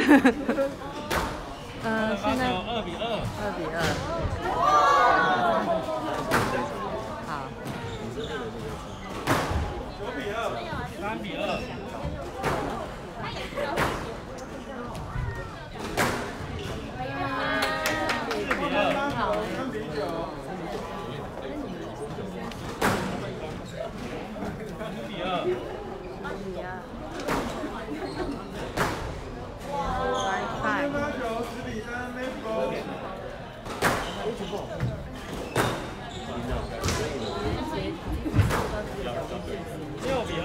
现在 2比2。 2比2。好。 9比2。3比2。4比2。3比9。5比2。10比3 ，Match 6比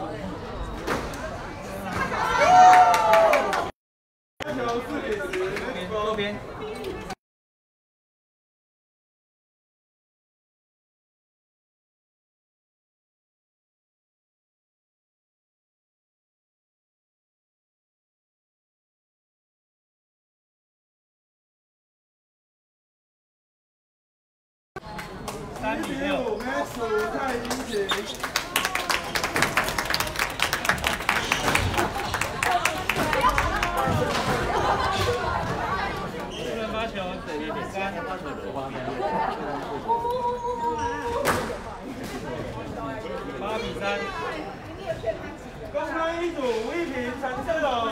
2。4比10，右边。3比6 ，Match 5太阴晴。不能发球，7比3。8比3。公开一组吴一平、陈胜龙。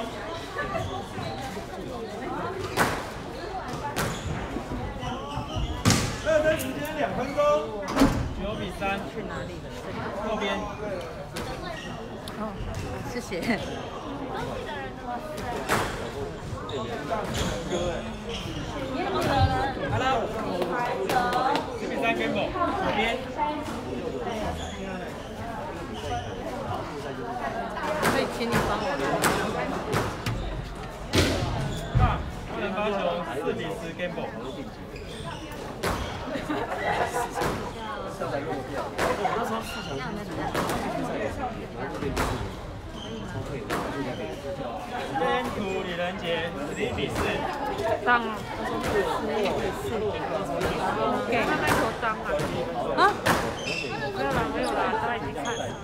热身时间2分钟。9比3。 去哪里了？ 右边。 哦，谢谢。 Hello。10比3 Gamble， 左边。 可以请你帮我。 不能发球，4比10 Gamble。边图李仁杰11比4。 脏啊！11比4。给他那球脏啊！啊？没有啦，没有啦，他已经看了。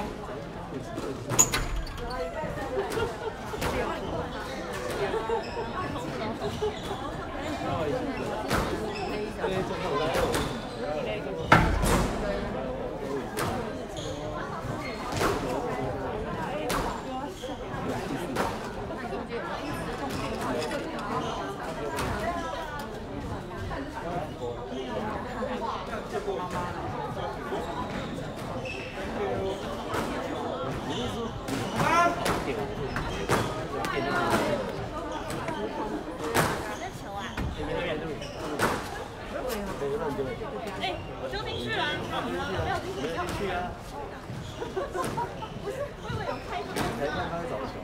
哎，我丢进去了，没有丢进去啊。不是，我以为有开过。裁判他在找球。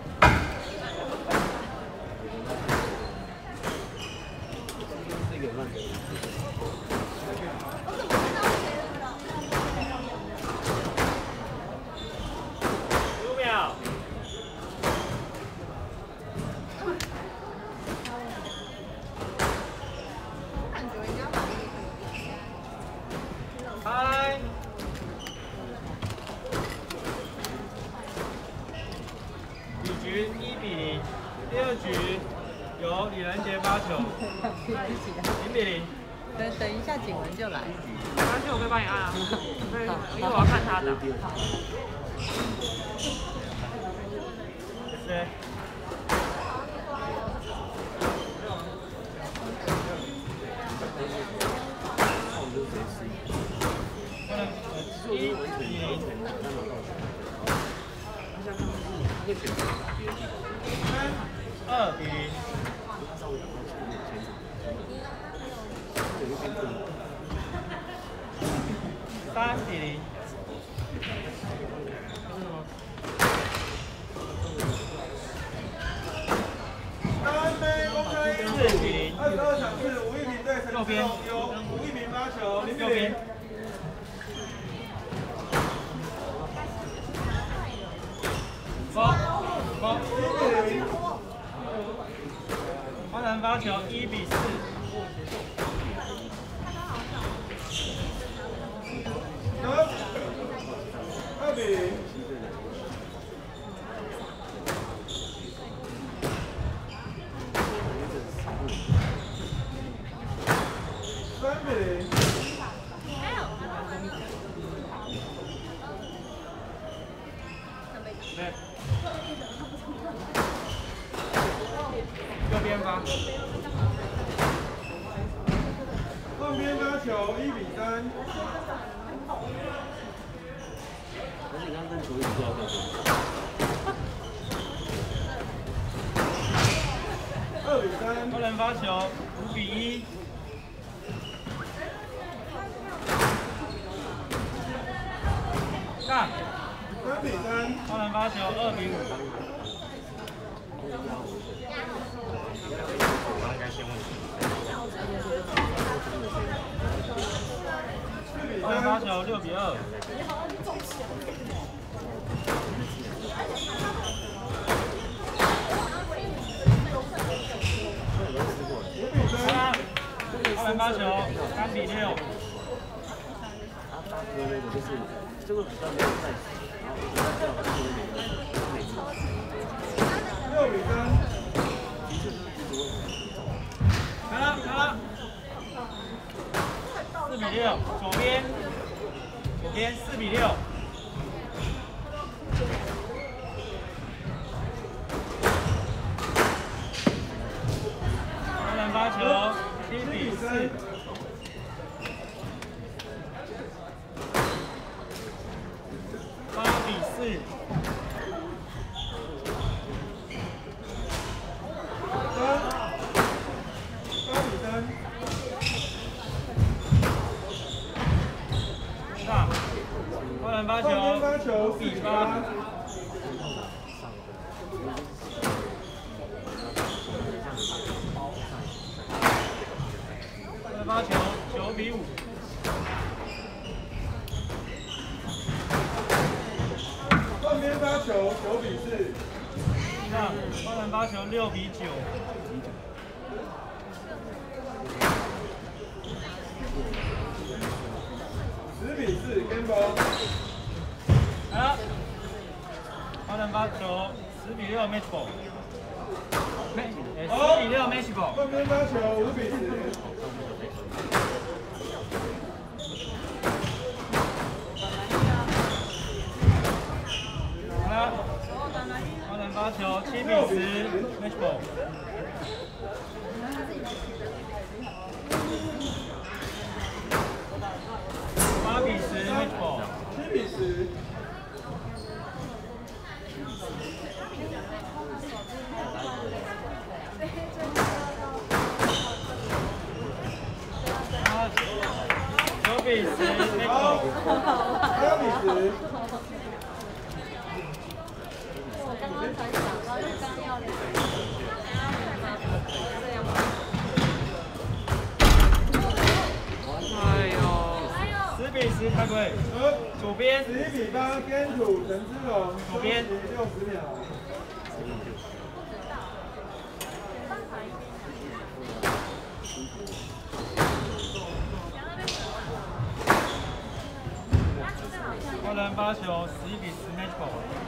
这个乱丢。15秒。嗨。比局1比0，第2局由李仁杰发球，0比0。 等一下，景文就来。 没关系，我可以帮你按啊。对，因为我要看他的。 谢谢。1比0。2比0。3比0。4比0。22场是吴一鸣对陈胜龙，由吴一鸣发球，0比0。花坛发球1比4。2比0。 右边发。换边发球1比3。 而且刚刚球一直要掉 2比3。 多人发球5比1。上。 3比3。 多人发球2比5。 我应该先问你。 多人发球6比2。多人发球3比6。 大哥那个就是这个比较没有在洗，然后每次 6比3。 来了，4比6，左边4比6。多人发球7比4。8比4。上，多人发球5比8。多人发球9比5。 换边发球9比4。 上，多人发球6比9。 10比4 ，game ball。 来了，多人发球10比6 match ball。10比6 match ball。 换边发球5比10。 好了，多人发球7比10 match ball。8比10 match ball。 7比10。 9比10 match ball。 8比10。 我刚刚才想到，就刚要聊。 哎呦 10比10开归，左边 11比8，边土陈之龙， 左边 60秒。 多人发球11比10 match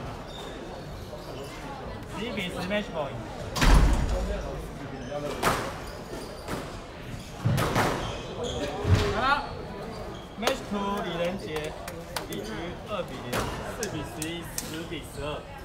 ball。11比10 match ball。好了 ，match 2李仁杰，比局2比0，4比11，10比12。